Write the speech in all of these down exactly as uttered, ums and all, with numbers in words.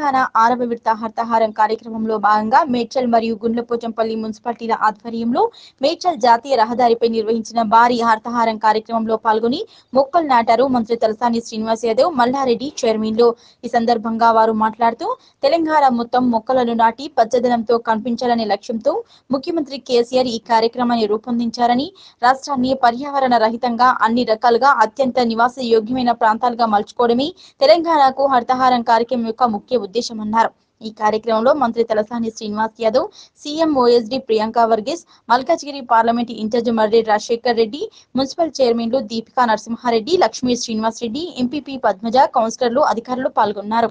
తెలంగాణ ఆరవ విడత హర్తాహారం కార్యక్రమంలో భాగంగా మేడ్చల్ మరియు గుండ్లపోచంపల్లి మున్సిపాలిటీల ఆధ్వర్యంలో మేడ్చల్ జాతీయ రహదారిపై నిర్వహించిన భారీ హర్తాహారం కార్యక్రమంలో పాల్గొని మొక్కలు నాటారు మంత్రి తలసాని శ్రీనివాస్ యాదవ్, మల్లారెడ్డి చైర్మన్లు. ఈ సందర్భంగా వారు మాట్లాడుతూ తెలంగాణ మొత్తం మొక్కలను నాటి పచ్చదనంతో కనిపించాలనే లక్ష్యంతో ముఖ్యమంత్రి కేసీఆర్ ఈ కార్యక్రమాన్ని రూపొందించారని, రాష్ట్రాన్ని పర్యావరణ రహితంగా అన్ని రకాలుగా అత్యంత నివాస యోగ్యమైన ప్రాంతాలుగా మలుచుకోవడమే తెలంగాణకు హర్తాహారం కార్యక్రమం యొక్క ముఖ్య ఉద్దేశమన్నారు. ఈ కార్యక్రమంలో మంత్రి Talasani Srinivas Yadav, CM OSD Priyanka Varghese, Malkajgiri parliament incharge Marri Rajasekhar Reddy, municipal చైర్మన్లు దీపికా నరసింహారెడ్డి, లక్ష్మీ శ్రీనివాస్ రెడ్డి, ఎంపీపీ పద్మజ, కౌన్సిలర్లు, అధికారులు పాల్గొన్నారు.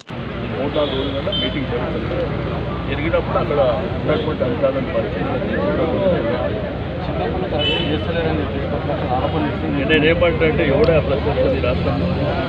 నేనేమంటే ఎవడే ప్రశ్నిస్తుంది రాష్ట్రంలో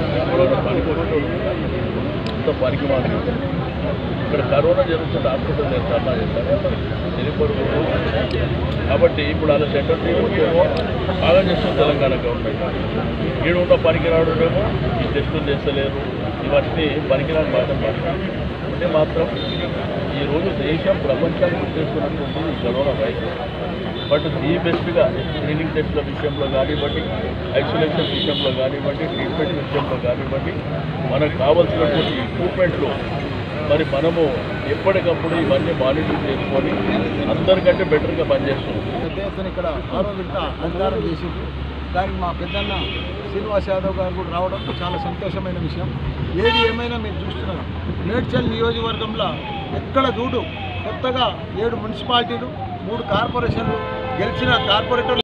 పనికి మాట ఇక్కడ కరోనా జరుగుతుంది, హాస్పిటల్ నేను చాలా చేశాను తెలియపరుగు. కాబట్టి ఇప్పుడు అలా సెంటర్ బాగా చేస్తుంది తెలంగాణ గవర్నమెంట్. ఈడు ఉన్న పనికి రావడమేమో ఈ టెస్టులు చేస్తలేరు, ఇవన్నీ పనికిరాని మాట అంటే మాత్రం ఈరోజు దేశం ప్రపంచానికి గుర్తిస్తున్నటువంటి ఈ కరోనా వైరస్. బట్ ది బెస్ట్గా స్క్రీనింగ్ టెస్ట్ల విషయంలో కానివ్వండి, ఐసోలేషన్ విషయంలో కానివ్వండి, ట్రీట్మెంట్ విషయంలో కానివ్వండి, మనకు కావాల్సినటువంటి ఎక్విప్మెంట్లు మరి మనము ఎప్పటికప్పుడు ఇవన్నీ మానిటర్ చేసుకొని అందరికంటే బెటర్గా పనిచేస్తున్నాం. పెద్ద ఎత్తున ఇక్కడ ఆరో విడత అధికారం చేసింది. దానికి మా పెద్దన్న శ్రీనివాస్ యాదవ్ గారు కూడా రావడం చాలా సంతోషమైన విషయం. ఏది ఏమైనా మీరు చూస్తున్నారు, మేడ్చల్ నియోజకవర్గంలో ఎక్కడ చూడు కొత్తగా ఏడు మున్సిపాలిటీలు, మూడు కార్పొరేషన్లు గెలిచిన కార్పొరేటర్లు